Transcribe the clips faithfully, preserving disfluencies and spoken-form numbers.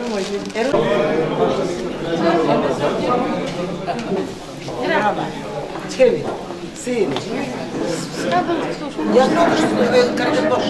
Çevir. Sim. Ja znam što je kaže baš.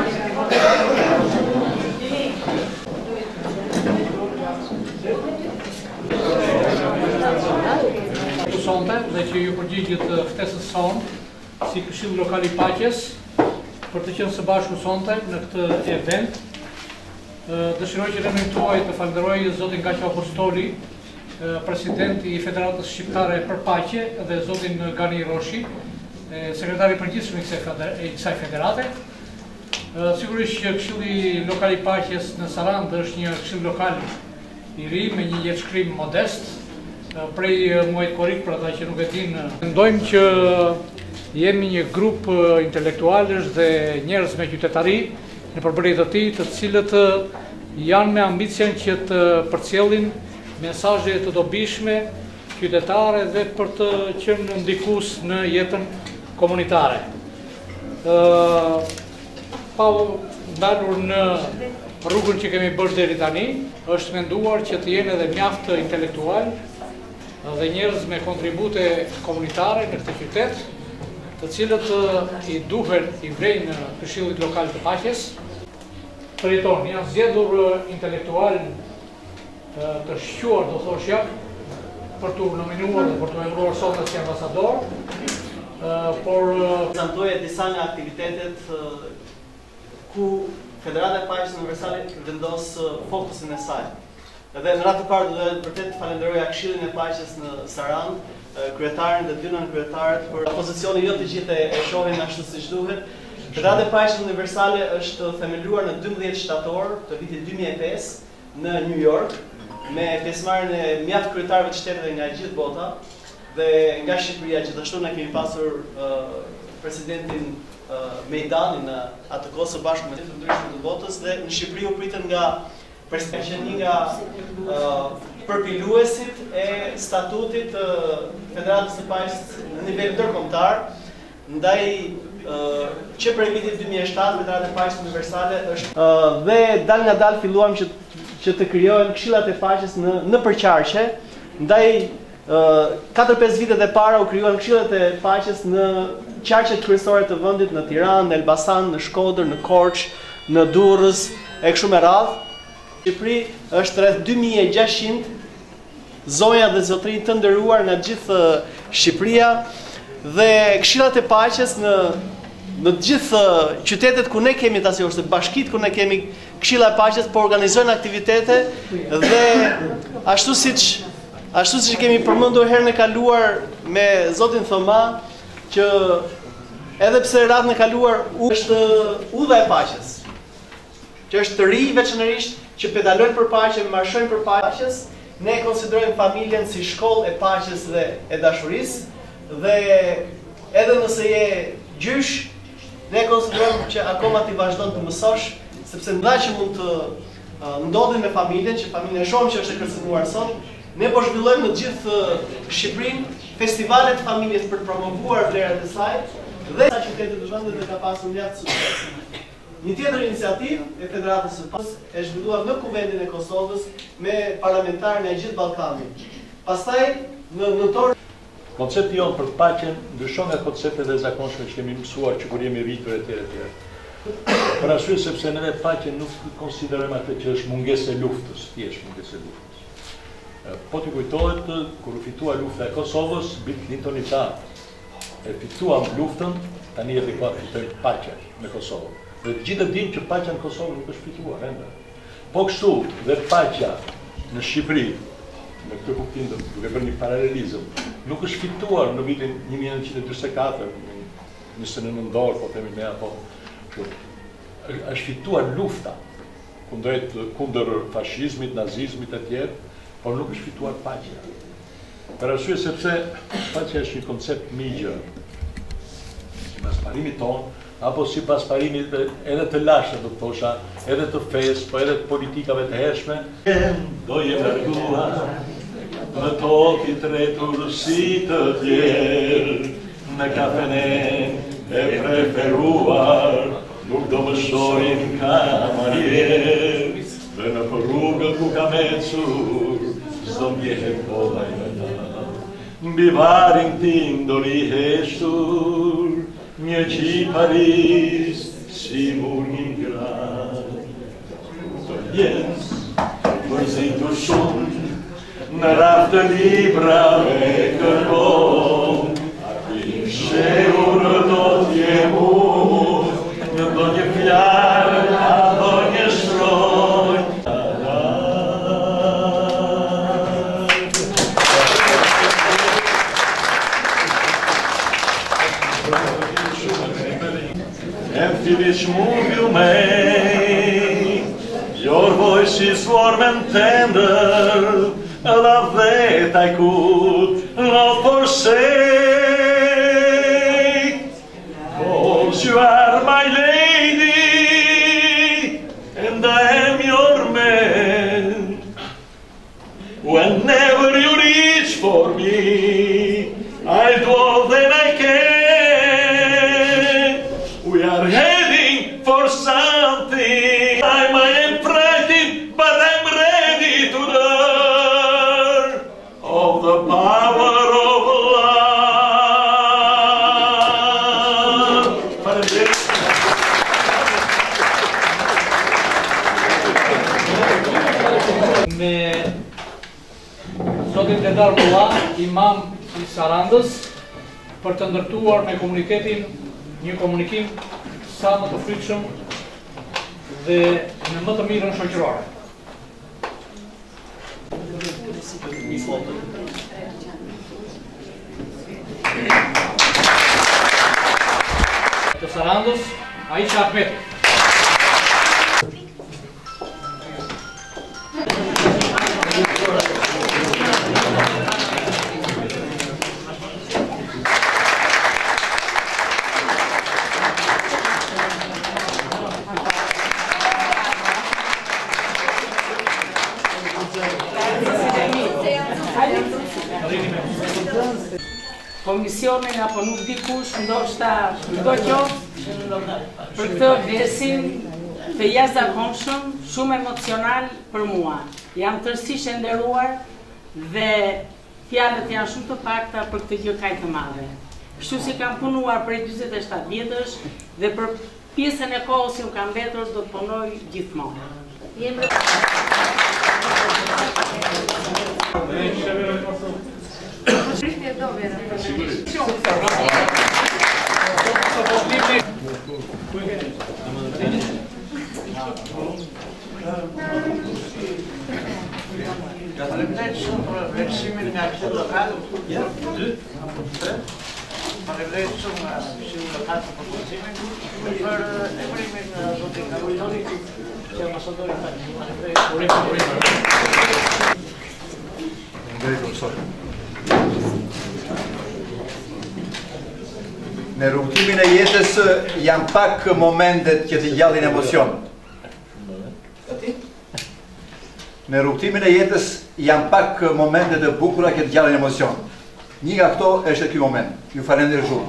Sonte dhe që ju përgjigjet ftesës sonë si Këshilli Lokal i Paqes për të qenë së bashku sonte në këtë event. Dëshiroj që në tuaj të falenderoj zotin Gaqo Apostoli, presidenti i Federatës Shqiptare për Paqe, dhe zotin Gani Roshi, sekretari i përgjithshëm i kësaj federate. Sigurisht që Këshilli Lokal i Paqes në Sarandë është një këshill lokal i ri me një jetëshkrim modest. Prej muajit korrik për ata që nuk e dinë, mendojmë që jemi një grup intelektualësh dhe njerëz me qytetari në përbërje të tij, të cilët janë me ambicien që të përcjellin mesazhe të dobishme qytetare dhe për të qenë ndikues në jetën komunitare. Pa ndalur në rrugën që kemi bërë deri tani, është menduar që të jenë edhe mjaft intelektual dhe njerëz me kontribute komunitare në këtë qytet, të cilët i duhen, i vrejnë Këshillit Lokal të Paqes. Për jeton, janë zgjedhur intelektual të shquar, do thoshja, për të nominuar dhe për të emëruar sot si ambasador, por prezantoje disa nga aktivitetet ku Federata e Paqes Universale vendos fokusin e saj. Edhe në radhë të parë do të vërtet të falenderoja Këshillin e Paqes në Sarandë, kryetarin dhe dy nënkryetarët për pozicionin jo të gjithë e shohin ashtu siç duhet. Federata e Paqes Universale është themeluar në dymbëdhjetë shtator të vitit dy mijë e pesë në New York, me pjesëmarrjen e mjaft kryetarëve të shteteve nga gjithë bota dhe nga Shqipëria. Gjithashtu ne kemi pasur uh, presidentin uh, Mejdani në atë kohë së bashku me të ndryshme të botës, dhe në Shqipëri u pritën nga që një nga uh, përpiluesit e statutit të uh, Federatës së Paqes në nivel ndërkombëtar, ndaj uh, që prej vitit dy mijë e shtatë Federata e Paqes Universale është uh, dhe dal nga dal filluam që që të krijohen këshillat e paqes në në përqarqe, ndaj katër pesë vitet e para u krijuan këshillat e paqes në qarqet kryesore të vendit, në Tiranë, në Elbasan, në Shkodër, në Korçë, në Durrës e kështu me radhë. Shqipëri është rreth dy mijë e gjashtëqind zonja dhe zotëri të nderuar nga gjithë Shqipëria, dhe këshillat e paqes në në të gjithë qytetet ku ne kemi tasë, ose bashkitë ku ne kemi këshilla e paqes, po organizojnë aktivitete, dhe ashtu siç ashtu siç kemi përmendur herën e kaluar me zotin Thoma, që edhe pse radhën e kaluar është udha e paqes, që është të ri veçanërisht, që pedalojnë për paqe, marshojnë për paqes, ne konsiderojmë familjen si shkollë e paqes dhe e dashurisë, dhe edhe nëse je gjysh, ne konsiderojmë që akoma ti vazhdon të mësosh, sepse nda që mund të uh, ndodhin me familjen, që familjen e shohim që është e kërcënuar sot, ne po zhvillojmë në gjithë Shqipërinë festivalet të familjes për të promovuar vlerat e saj, dhe sa qytetet të vendit dhe ka pasur mjaft sukses. Një tjetër iniciativë e Federatës së Paqes e zhvilluar në Kuvendin e Kosovës me parlamentarë nga gjithë Ballkani. Pastaj në nëntor koncepti jonë për paqen ndryshon nga konceptet e zakonshme që kemi mësuar që kur jemi rritur etj etj. Për arsye sepse ne paqen nuk konsiderojmë atë që është mungesë e luftës, thjesht mungesë e luftës. Po t'i kujtohet kur u fitua lufta e Kosovës, Bill Clinton i tha, e fituam luftën, tani e ka fitojmë paqen në Kosovë. Dhe të gjithë dinë që paqja në Kosovë nuk është fituar ende. Po kështu dhe paqja në Shqipëri, në këtë kuptim duke bërë një paralelizëm, nuk është fituar në vitin një mijë e nëntëqind e njëzet e katër, njëzet e nëntor, po themi me apo, është fituar lufta kundër fashizmit, nazizmit e tjerë, por nuk është fituar paqja. Për arsye sepse paqja është një koncept migjë, sipas parimit tonë, apo sipas parimit edhe të lashtë, do të thosha, edhe të fesë, po edhe të politikave të hershme. Do je larguar në tokë i tretur si të tjerë, në kafene e preferuar, nuk do më shojnë kamarierë. dhe në për rrugët ku ka mecur, s'do mbjehet kolla i mëna. Mbi varin tim dori heshtur, një qi Paris, si murgin grad. Të jens, përzitur shumë, në raftë librave kërkom, shehur do t'jemu, në do një fjarë, a do një shtroj. And Phyllis move you may, your voice is warm and tender, a love that I could not forsake. Cause you are my lady, and I am your man. Whenever you reach for me, I'll do all that I can. We are heading for something. I'm, I am frightened, but I'm ready to learn of the power of love. Me Zotin Dedar Mulla, imam i Sarandës, për të ndërtuar me komunitetin një komunikim sa më të frikshëm dhe në më të mirën shoqërore. Të Sarandës, Aisha Ahmeti. Komisionin apo nuk di kush, ndoshta çdo qoftë për këtë vlerësim të jashtëzakonshëm, shumë emocional për mua. Jam tërësisht e nderuar dhe fjalët janë shumë të pakta për këtë gjë kaq të madhe. Kështu si kam punuar prej njëzet e shtatë vjetësh dhe për pjesën e kohës që më kam mbetur do të punoj gjithmonë. Faleminderit shumë për vlerësimin nga Këshilli Lokal. Ja, dy, tre. Faleminderit shumë nga Këshilli Lokal për propozimën, për emrimin e zotit Karullonit, që më sodori tani. Faleminderit. Faleminderit profesor. Në rrugtimin e jetës janë pak momentet që të gjallin emocion. Në rrugtimin e jetës janë pak momentet e bukura që të gjallin emocion. Një nga këto është ky moment. Ju falenderoj shumë.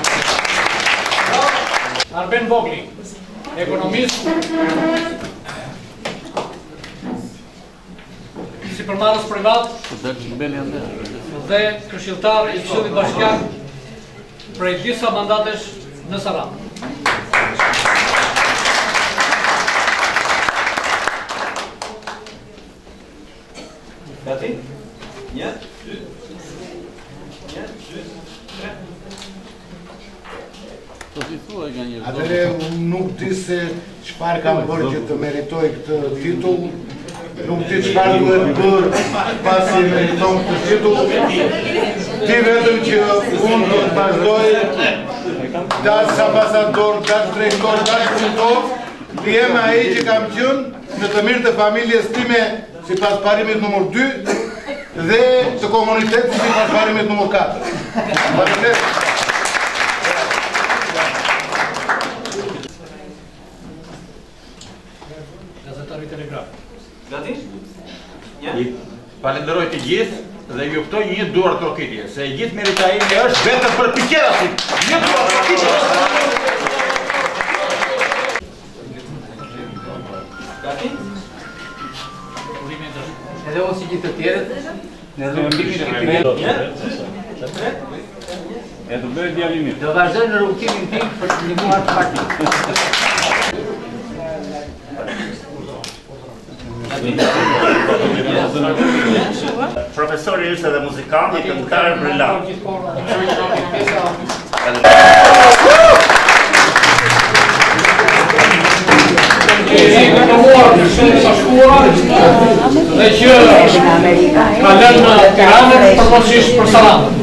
Arben Vogli, ekonomist, sipërmarrës privat dhe këshilltar i Këshillit Bashkiak prej disa mandatesh në Sarandë. Gati? Një, dy, një, dy, tre. Atëre, unë nuk di se çfarë kam bërë që të meritoj këtë titull, nuk di çfarë duhet bërë pasi meriton këtë titull. Di vetëm që unë do të vazhdoj dash ambasador, dash drejtor, dash punëtor, të jem ai që kam qenë në të mirë të familjes time sipas parimit numër dy dhe të komunitetit sipas parimit numër katër. Faleminderit. Gazetari Telegraf. Gati? Një? Falenderoj të gjithë dhe ju ftoj një duar trokitje, se gjithë merita ime është vetëm për piqerasit. Një duar trokitje. Gati? Edhe unë si gjithë të tjerët, në rrugtimin e këtij. E të bëjë djalimin. Do vazhdoj në rrugtimin tim për të ndihmuar partinë. Profesori ishte edhe muzikant, i këngëtar brillant. Dhe që ka lënë në Tiranë përkohësisht për Sarandën.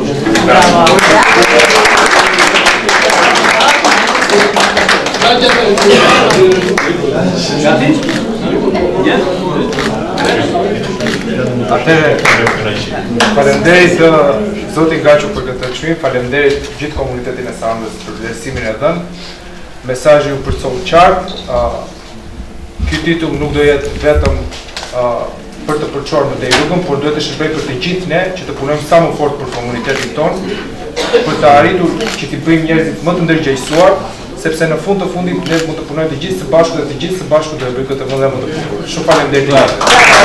Atëre, falenderit Zotin Gaçu për këtë çmim, falenderit gjithë komunitetin e Sarandës për vlerësimin e dhënë. Mesazhi u përcjell qartë. Ky titull nuk do jetë vetëm për të përçuar më tej rrugën, por duhet të shërbejë për të gjithë ne që të punojmë sa më fort për komunitetin tonë, për të arritur që t'i bëjmë njerëzit më të ndërgjegjësuar, sepse në fund të fundit ne mund të punojmë të gjithë së bashku dhe të gjithë së bashku do të bëjmë këtë vend më të bukur. Shumë faleminderit.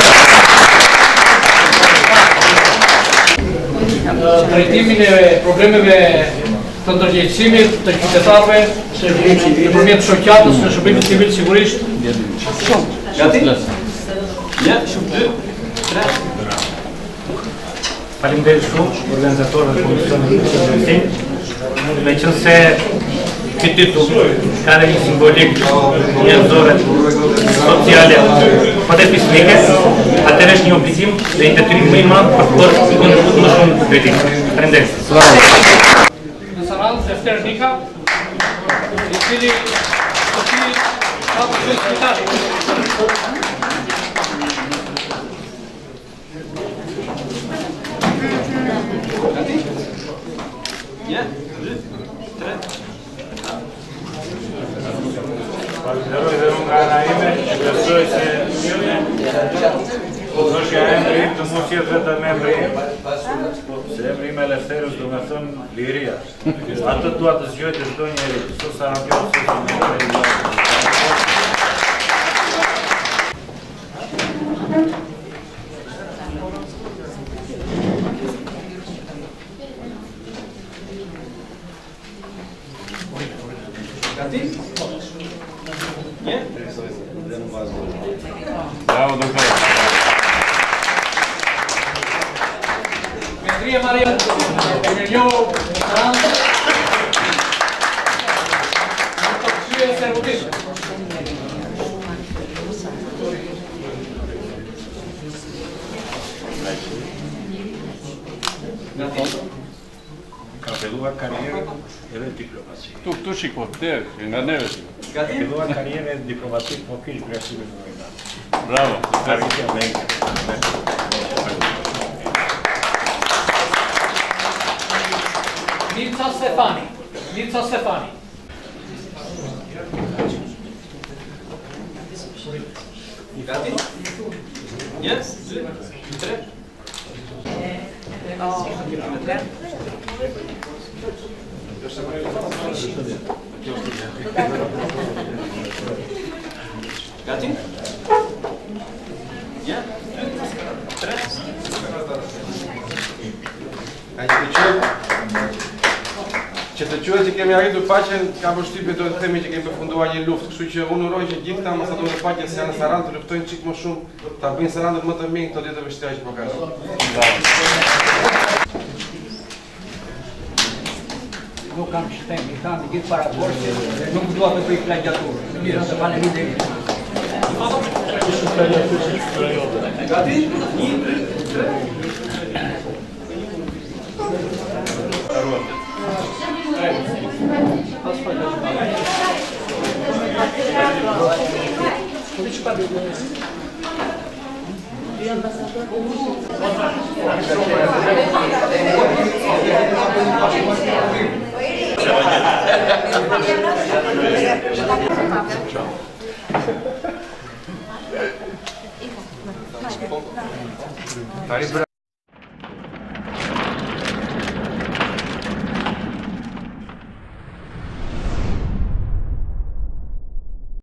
Trajtimin e problemeve të ndërgjegjësimit të qytetarëve nëpërmjet shoqatës në shërbimin civil sigurisht. Gati? Ja, shumë dy, tre. Faleminderit shumë organizatorëve të komisionit të ndërgjegjësim. Meqense ky titull ka një simbolik njerëzore, sociale, patriotike, atëherë është një obligim dhe një detyrim më i madh për të bërë një kontribut më shumë të kritik. Faleminderit. Në Sarandë, Lefter Nika, i cili ka përshën spitali. Falenderoj dhe unë nga ana ime, besoj se Zoshja emri im të mos jetë vetëm emri im, se emri im Eleftherios do me thënë liria. Atë dua të zgjoj të çdo njeri, sot Sarandios, sot njeri. Gati? Nie? Bravo, doktor. Andrea Maria, Emilio, Sarandë, në të kësye servotisë. Ka filluar karrierën edhe diplomaci. Tu këtu shiko, der, nga neve shiko. Ka filluar karrierën diplomatik, po kish vlerësimin më i madh. Bravo. Arritja me Mirca Stefani. Mirca Stefani. Gati? Yes? Tre? Gati? Ja? Tre? Që të quhet që kemi arritur paqen, ka përshtypje do të themi që kemi përfunduar një luftë, kështu që unë uroj që gjithë këta ambasadorë të paqes që janë në Sarandë të luftojnë çik më shumë, ta bëjnë Sarandën më të mirë këto ditë të vështira që po kalojnë. Nuk kam që them, i kam të gjithë paraportë, nuk dua të bëj plagiaturë. Mirë, të faleminderit. Gati? Një, tre? Tani